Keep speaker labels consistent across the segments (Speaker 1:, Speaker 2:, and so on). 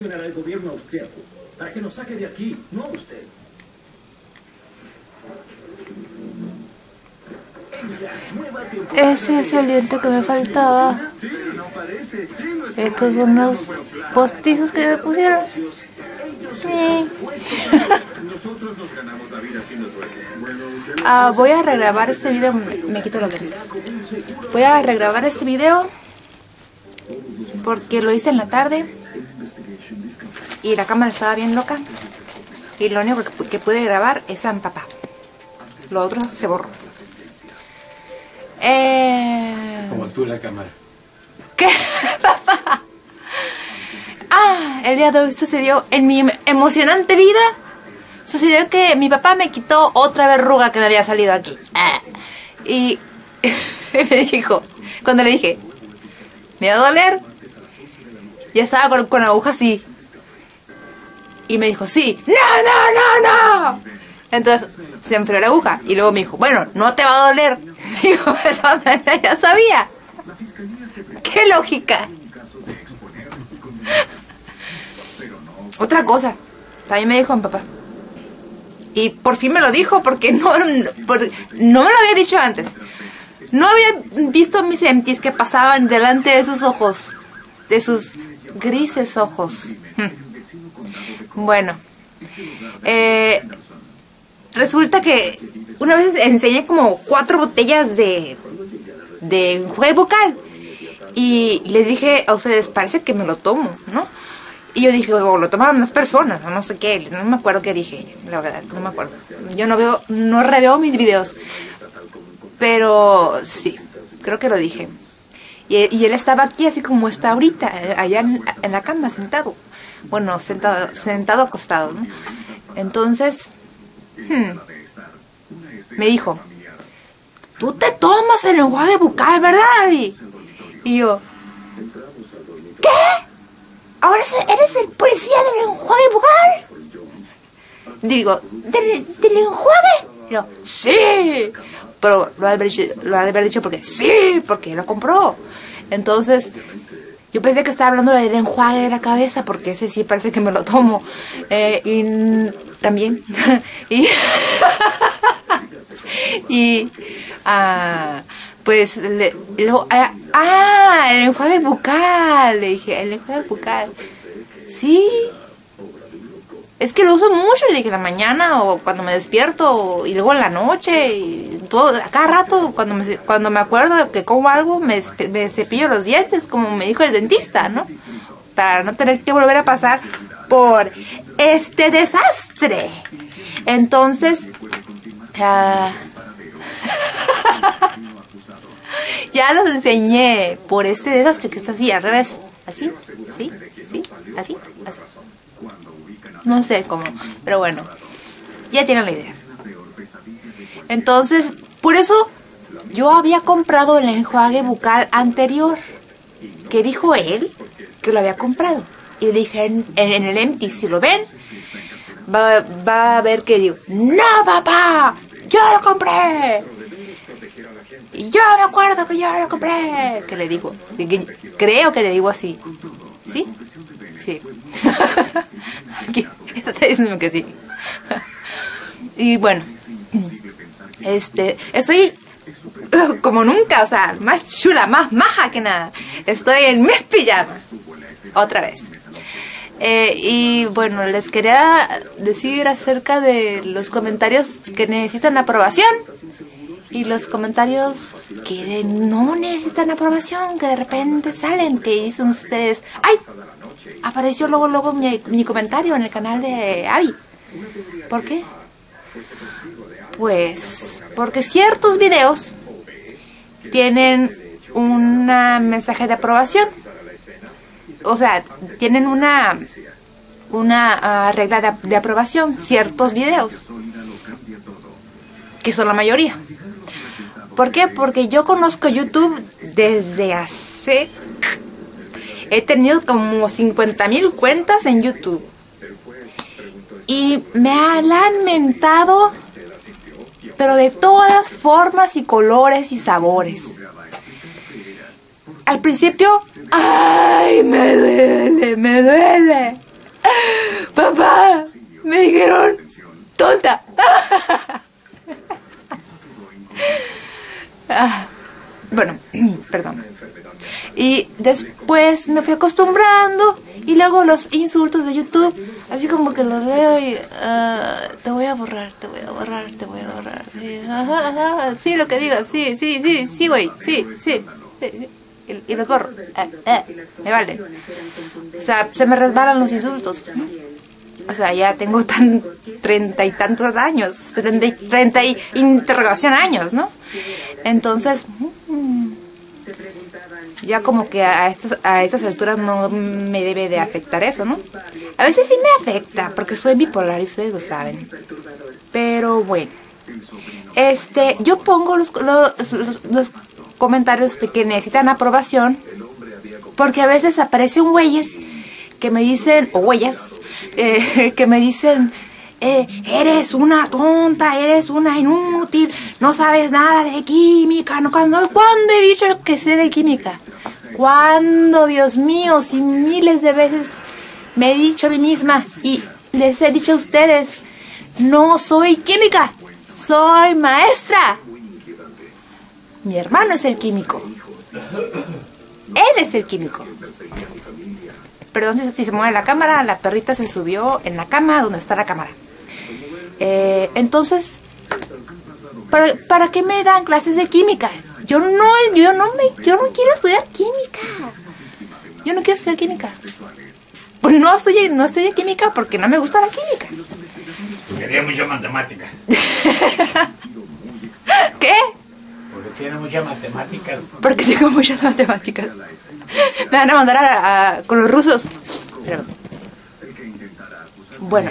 Speaker 1: El gobierno austriaco para que nos saque de aquí, no usted.
Speaker 2: Ese es el diente que me faltaba. Estos son los postizos que me pusieron. Sí. Voy a regrabar este video. Me quito los lentes. Voy a regrabar este video porque lo hice en la tarde y la cámara estaba bien loca y lo único que pude grabar es a mi papá. Lo otro se borró.
Speaker 3: Como tú la cámara.
Speaker 2: ¿Qué, papá? El día de hoy sucedió en mi emocionante vida. Sucedió que mi papá me quitó otra verruga que me había salido aquí. Y me dijo, cuando le dije, ¿me va a doler? Ya estaba con la aguja así. Y me dijo, sí. ¡No, no, no, no! Entonces se enfrió la aguja. Y luego me dijo, bueno, no te va a doler. Digo, de todas maneras ya sabía. ¡Qué lógica! Otra cosa. También me dijo mi papá. Y por fin me lo dijo porque no me lo había dicho antes. No había visto mis empties que pasaban delante de sus ojos. De sus grises ojos. Bueno. Resulta que una vez enseñé como 4 botellas de enjuague bucal. Y les dije a ustedes, parece que me lo tomo, ¿no? Y yo dije, lo tomaron unas personas, o no sé qué, no me acuerdo qué dije, la verdad, no me acuerdo. Yo no reveo mis videos, pero sí, creo que lo dije. Y él estaba aquí así como está ahorita, allá en la cama, sentado. Bueno, sentado acostado, ¿no? Entonces, me dijo, tú te tomas el enjuague bucal, ¿verdad, Abby? Y yo, ¿qué? ¿Ahora eres el policía del enjuague bucal? Digo, ¿del enjuague? Y yo, sí. Pero lo ha de haber dicho porque sí, porque lo compró. Entonces, yo pensé que estaba hablando del enjuague de la cabeza, porque ese sí parece que me lo tomo. Y también. Pues, el enjuague bucal. Le dije, el enjuague bucal. Sí. Es que lo uso mucho, le dije, en la mañana o cuando me despierto y luego en la noche y todo, a cada rato, cuando me acuerdo de que como algo, me cepillo los dientes, como me dijo el dentista, ¿no? Para no tener que volver a pasar por este desastre. Entonces, ya los enseñé por este desastre que está así, al revés. Así, sí, sí, así, así. No sé cómo, pero bueno, ya tienen la idea. Entonces, por eso yo había comprado el enjuague bucal anterior, que dijo él que lo había comprado. Y dije en el empty, si lo ven, va a ver que digo, ¡no, papá! ¡Yo lo compré! Y yo me acuerdo que yo lo compré. Que le digo, creo que le digo así. ¿Sí? Sí. Está diciendo que sí. Y bueno, estoy como nunca, o sea, más chula, más maja que nada. Estoy en mis pijamas otra vez. Y bueno, les quería decir acerca de los comentarios que necesitan aprobación y los comentarios que no necesitan aprobación, que de repente salen, que dicen ustedes, ¡ay! Apareció luego mi comentario en el canal de Abby. ¿Por qué? Pues porque ciertos videos tienen un mensaje de aprobación. O sea, tienen una regla de aprobación, ciertos videos, que son la mayoría. ¿Por qué? Porque yo conozco YouTube desde hace... He tenido como 50,000 cuentas en YouTube. Y me han mentado, pero de todas formas y colores y sabores. Al principio, ¡ay! Me duele. Papá, me dijeron tonta. Bueno, perdón. Y después me fui acostumbrando. Y luego los insultos de YouTube, así como que los leo y te voy a borrar, te voy a borrar, te voy a borrar. Sí, lo que digas, sí, güey, sí. Y los borro. Me vale. O sea, se me resbalan los insultos, ¿no? O sea, ya tengo 30 y tantos años, 30 y interrogación años, ¿no? Entonces, ya como que a estas alturas no me debe de afectar eso, ¿no? A veces sí me afecta, porque soy bipolar y ustedes lo saben. Pero bueno, yo pongo los comentarios de que necesitan aprobación, porque a veces aparecen güeyes que me dicen, o huellas, que me dicen, eres una tonta, eres una inútil, no sabes nada de química. ¿Cuándo he dicho que sé de química? ¿Cuándo, Dios mío? Si miles de veces me he dicho a mí misma y les he dicho a ustedes, no soy química, soy maestra. Mi hermano es el químico. Él es el químico. Perdón si se mueve la cámara, la perrita se subió en la cama donde está la cámara. Entonces, ¿para qué me dan clases de química? Yo no quiero estudiar química. Yo no quiero estudiar química. Pues no estudié química porque no me gusta la química.
Speaker 3: Quería mucha matemática.
Speaker 2: ¿Qué?
Speaker 3: Porque tiene muchas matemáticas.
Speaker 2: Porque tengo muchas matemáticas. Me van a mandar con los rusos. Pero, bueno.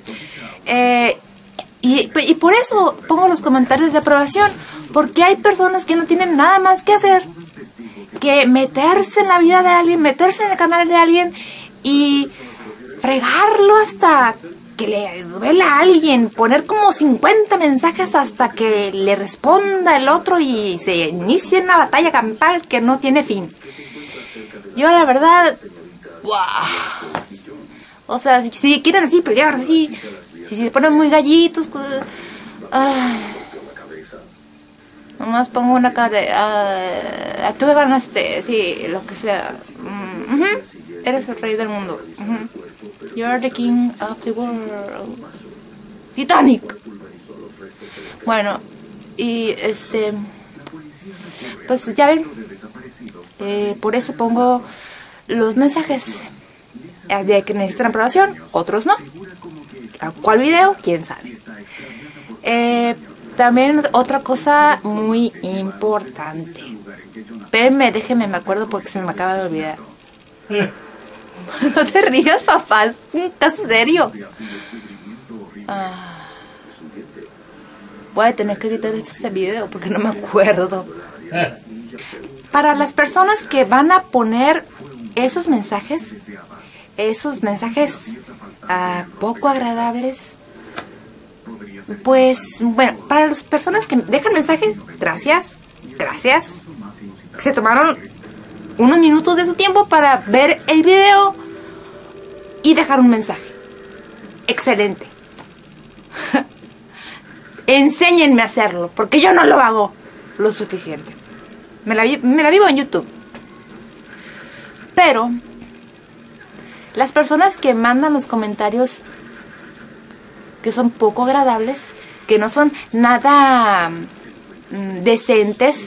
Speaker 2: Y por eso pongo los comentarios de aprobación. Porque hay personas que no tienen nada más que hacer que meterse en la vida de alguien, meterse en el canal de alguien y fregarlo hasta que le duela a alguien, poner como 50 mensajes hasta que le responda el otro y se inicie una batalla campal que no tiene fin. Yo la verdad, o sea, si quieren así pelear, así, si se ponen muy gallitos, nomás pongo una cara de, tú ganaste, sí, lo que sea. Eres el rey del mundo. You're the king of the world. Titanic. Bueno, y pues ya ven, por eso pongo los mensajes de que necesitan aprobación, otros no. ¿A cuál video? ¿Quién sabe? También otra cosa muy importante. Espérenme, déjenme, me acuerdo porque se me acaba de olvidar. No te rías, papá, es un caso serio. Voy a tener que editar este video porque no me acuerdo. Para las personas que van a poner esos mensajes poco agradables, pues bueno, para las personas que dejan mensajes, gracias, se tomaron unos minutos de su tiempo para ver el video y dejar un mensaje. Excelente. Enséñenme a hacerlo, porque yo no lo hago lo suficiente. Me la vivo en YouTube. Pero las personas que mandan los comentarios que son poco agradables, que no son nada decentes,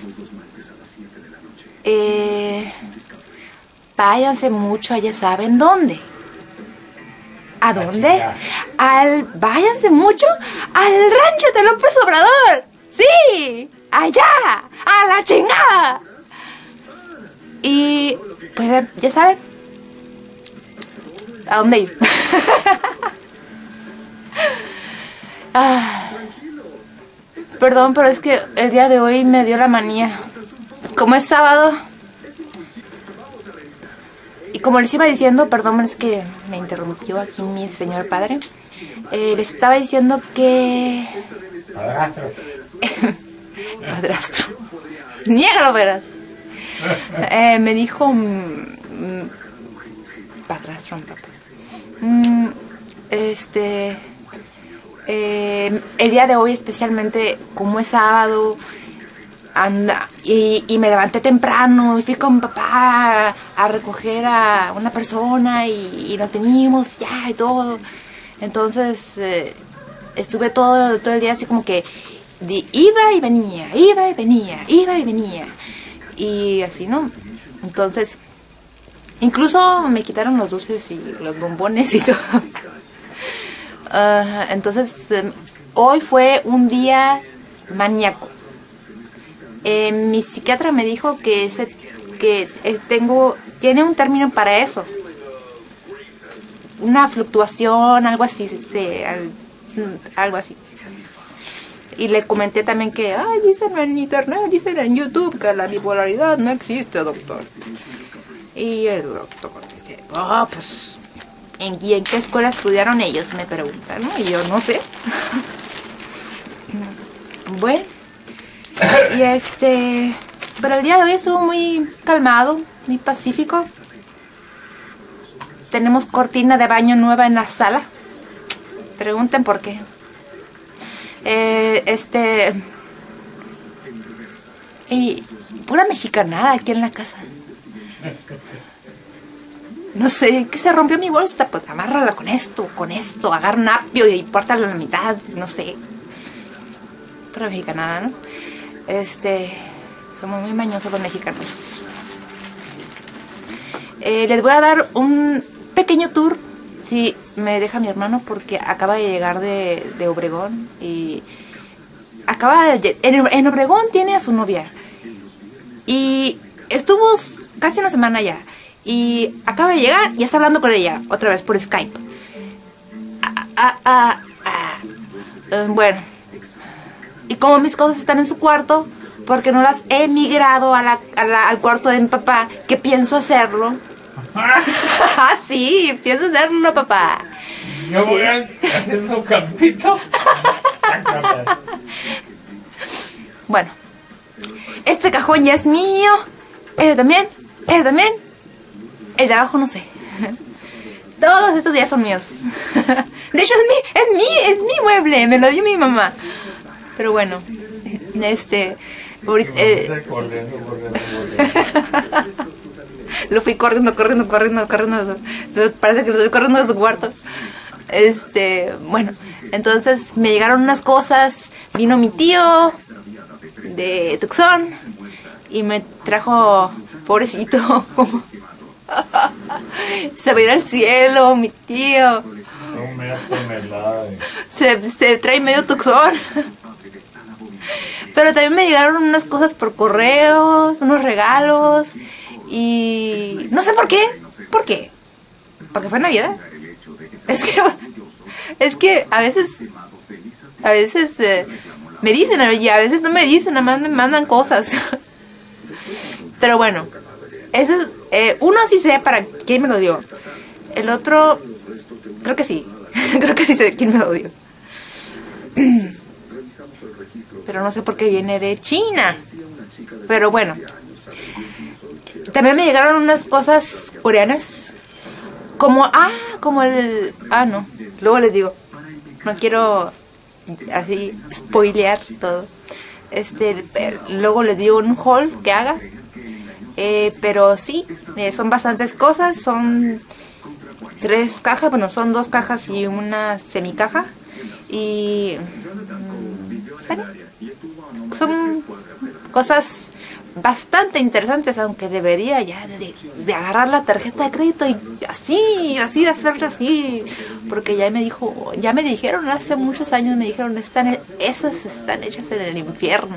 Speaker 2: váyanse mucho a ya saben dónde. ¿A dónde? Váyanse mucho al rancho de López Obrador. ¡Sí! ¡Allá! ¡A la chingada! Y pues ya saben a dónde ir. Perdón, pero es que el día de hoy me dio la manía. Como es sábado, y como les iba diciendo, perdón, es que me interrumpió aquí mi señor padre. Les estaba diciendo que...
Speaker 3: Padrastro.
Speaker 2: Padrastro. Niégalo, verás. Me dijo... padrastro, papá. el día de hoy especialmente, como es sábado, y me levanté temprano y fui con mi papá a recoger a una persona y nos venimos ya y todo. Entonces estuve todo el día así como que iba y venía, iba y venía, iba y venía. Y así, ¿no? Entonces, incluso me quitaron los dulces y los bombones y todo. Entonces, hoy fue un día maníaco. Mi psiquiatra me dijo que tiene un término para eso. Una fluctuación, algo así, algo así. Y le comenté también que, dicen en internet, dicen en YouTube que la bipolaridad no existe, doctor. Y el doctor dice, pues, ¿y en qué escuela estudiaron ellos? Me preguntan, ¿no? Y yo no sé. Bueno, y pero el día de hoy estuvo muy calmado, muy pacífico. Tenemos cortina de baño nueva en la sala. Pregunten por qué. Y pura mexicanada aquí en la casa. No sé, que se rompió mi bolsa, pues amárrala con esto, agarra un apio y pórtalo a la mitad, no sé. Pura mexicanada, ¿no? Somos muy mañosos los mexicanos. Les voy a dar un pequeño tour, si me deja mi hermano, porque acaba de llegar de Obregón y en Obregón tiene a su novia y estuvo casi una semana ya y acaba de llegar y está hablando con ella otra vez por Skype. Bueno, y como mis cosas están en su cuarto, porque no las he migrado al cuarto de mi papá, que pienso hacerlo. Sí, pienso hacerlo, papá.
Speaker 3: Yo voy haciendo un campito.
Speaker 2: Bueno, este cajón ya es mío. Ese también. El de abajo no sé. Todos estos ya son míos. De hecho es mi mueble. Me lo dio mi mamá. Pero bueno, ahorita, lo fui corriendo. Parece que lo estoy corriendo de su cuarto. Bueno, entonces me llegaron unas cosas. Vino mi tío de Tucson y me trajo, pobrecito, como se va a ir al cielo, mi tío. Se trae medio Tucson. Pero también me llegaron unas cosas por correos, unos regalos. Y no sé por qué. ¿Por qué? Porque fue Navidad. Es que a veces me dicen y a veces no me dicen, nada más me mandan cosas. Pero bueno, eso es, uno sí sé para quién me lo dio. El otro, creo que sí. Creo que sí sé quién me lo dio. Pero no sé por qué viene de China. Pero bueno, también me llegaron unas cosas coreanas. No, luego les digo. No quiero así spoilear todo. Luego les digo un haul que haga. Pero sí, son bastantes cosas. Son 3 cajas, bueno, son 2 cajas y una semicaja. Y son cosas bastante interesantes, aunque debería ya de agarrar la tarjeta de crédito y así hacerlo así, porque ya me dijeron hace muchos años, me dijeron, esas están hechas en el infierno.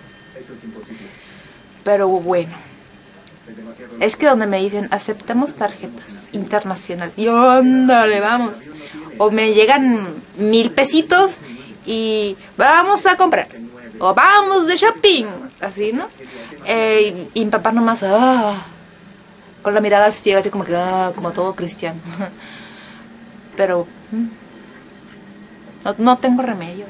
Speaker 2: Pero bueno, es que donde me dicen aceptamos tarjetas internacionales y ándale, vamos, o me llegan 1,000 pesitos y vamos a comprar, o vamos de shopping, así, ¿no? Y mi papá nomás, con la mirada ciega, así como que, como todo cristiano. Pero no tengo remedio.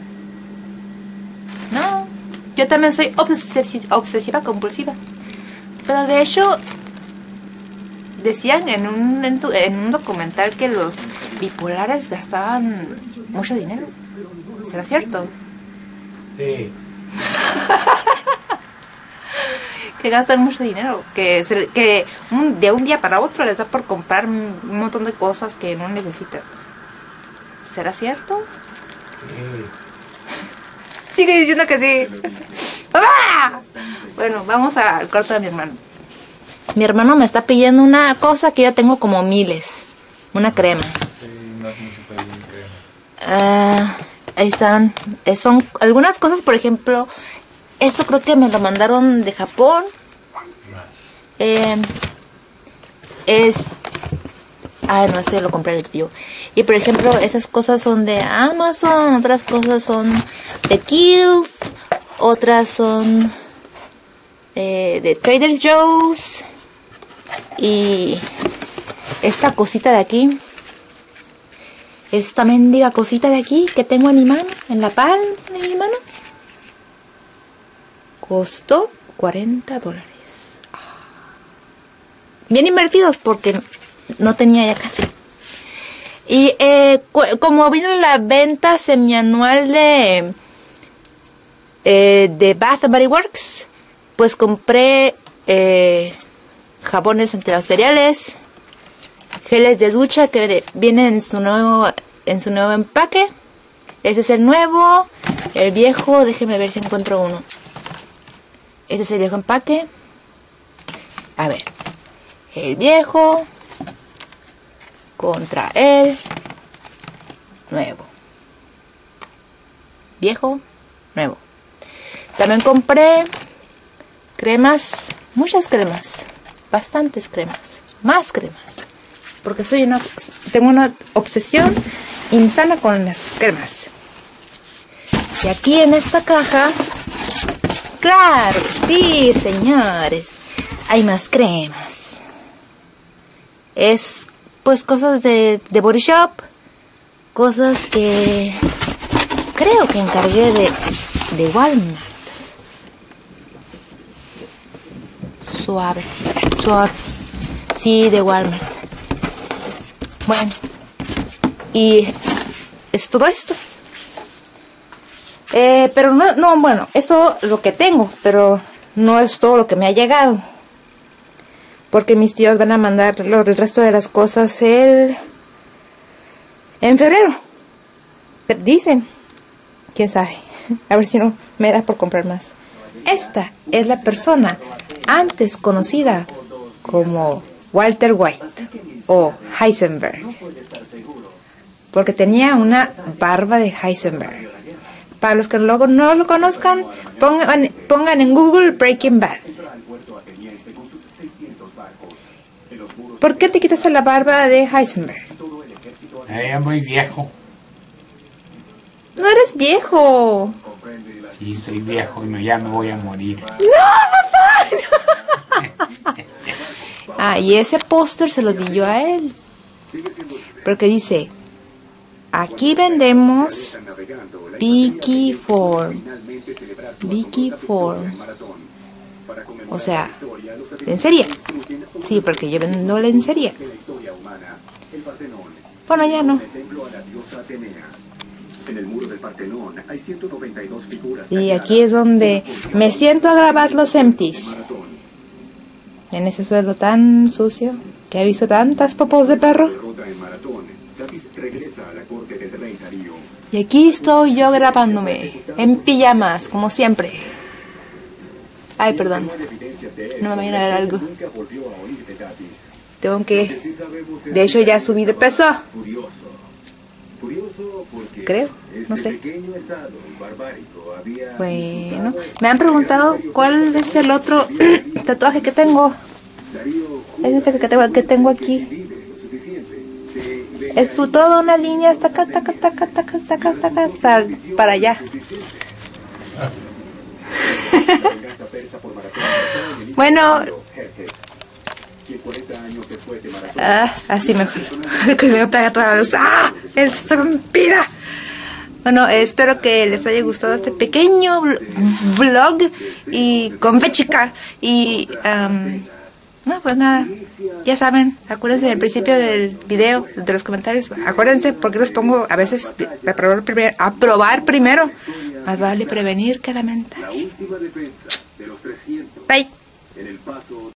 Speaker 2: No, yo también soy obsesiva compulsiva. Pero de hecho, decían en un documental que los bipolares gastaban mucho dinero. ¿Será cierto?
Speaker 3: Sí.
Speaker 2: Que gastan mucho dinero, que de un día para otro les da por comprar un montón de cosas que no necesitan. ¿Será cierto?
Speaker 3: Sí.
Speaker 2: Sigue diciendo que sí. ¡Ah! Bueno, vamos al cuarto de mi hermano. Mi hermano me está pidiendo una cosa que yo tengo como miles. Una crema.
Speaker 3: Sí, no es mucho pedir crema.
Speaker 2: Ahí están. Son algunas cosas, por ejemplo, esto creo que me lo mandaron de Japón. No, ese lo compré el yo. Y por ejemplo, esas cosas son de Amazon, otras cosas son de Kiehl's, otras son de Trader Joe's. Y esta cosita de aquí, esta mendiga cosita de aquí que tengo en mi mano, en la palma de mi mano, costó $40. Bien invertidos porque no tenía ya casi. Y como vino la venta semianual de Bath and Body Works, pues compré jabones antibacteriales, geles de ducha que vienen en su nuevo empaque. Ese es el nuevo. El viejo, déjenme ver si encuentro uno. Este es el viejo empaque. A ver. El viejo contra el nuevo. Viejo, nuevo. También compré cremas, muchas cremas, bastantes cremas, más cremas. Porque tengo una obsesión insana con las cremas. Y aquí en esta caja, claro, sí, señores, hay más cremas. Es pues cosas de Body Shop, cosas que creo que encargué de Walmart. Suave, sí, de Walmart. Bueno, y es todo esto. Pero no, bueno, esto es lo que tengo, pero no es todo lo que me ha llegado. Porque mis tíos van a mandar el resto de las cosas en febrero. Pero dicen, quién sabe. A ver si no me da por comprar más. Esta es la persona antes conocida como Walter White o Heisenberg. Porque tenía una barba de Heisenberg. Para los que luego no lo conozcan, pongan en Google Breaking Bad. ¿Por qué te quitaste la barba de Heisenberg?
Speaker 3: Es muy viejo.
Speaker 2: No eres viejo.
Speaker 3: Sí, soy viejo y ya me voy a morir.
Speaker 2: ¡No, papá! Y ese póster se lo di yo a él. Porque dice, aquí vendemos Vicky Form. Vicky Form. O sea, lencería. Sí, porque yo vendo lencería. Bueno, ya no. Y aquí es donde me siento a grabar los empties. En ese suelo tan sucio que he visto tantas popos de perro. Y aquí estoy yo grabándome en pijamas, como siempre. Ay, perdón. No me vayan a ver algo. Tengo que... De hecho, ya subí de peso. Creo, no sé. Bueno, me han preguntado cuál es el otro tatuaje que tengo. Es ese que tengo aquí. Es toda una línea hasta acá, hasta para allá. Bueno, así mejor. Que le pega toda la luz. ¡Ah! ¡El se vampira! Bueno, espero que les haya gustado este pequeño vlog y con fechica y No, pues nada. Ya saben, acuérdense del principio del video, de los comentarios. Acuérdense porque los pongo a veces aprobar primero. Más vale prevenir que lamentar. Bye.